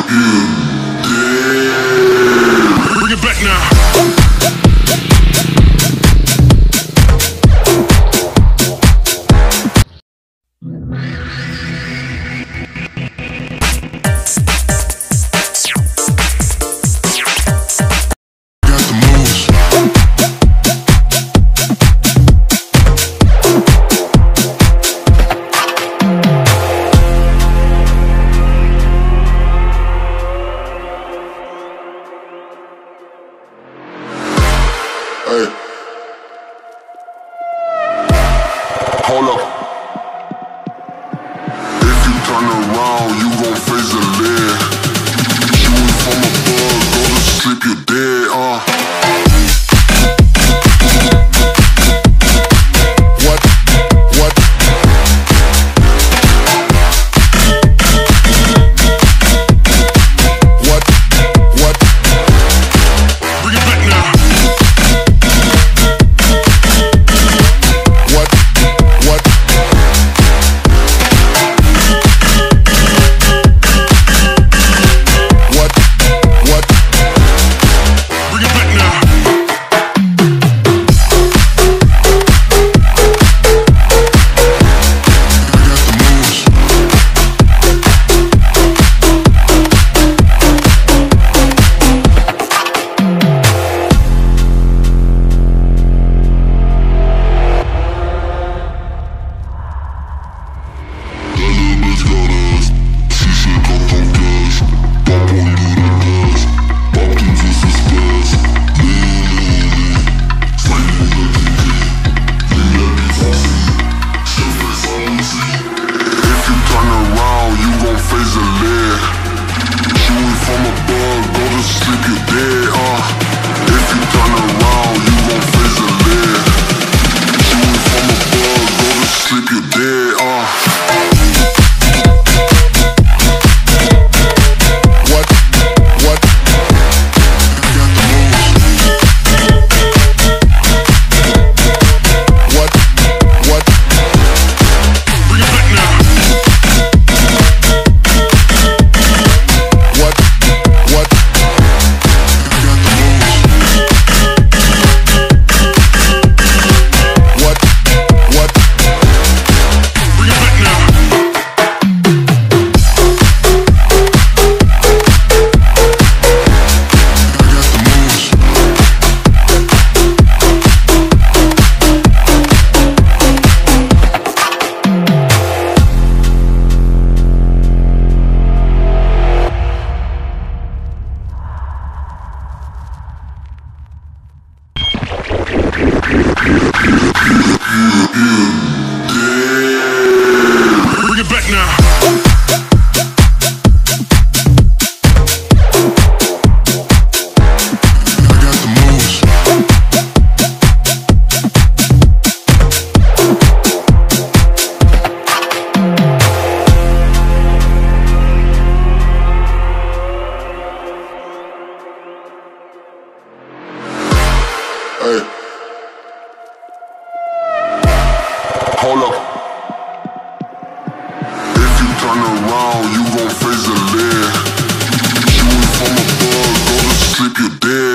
Bring it back now. Hold up. If you turn around, you gon' face the lid. Shooting from above, go to sleep, you're dead, What? What? What? What? Bring it back now. What? What? What? What? Bring it back now. If you turn around, you gon' face the lid. Shooting from above, go to sleep, you're dead, If you turn around, you gon' face the lid. Shooting from above, go to sleep, you're dead, What? What? What? What? Bring it back now. What? What? What? What? Bring it back now. Bring it back now. Hey. Hold up. If you turn around, you gon' face the lid. Shooting from above, go to sleep, you're dead,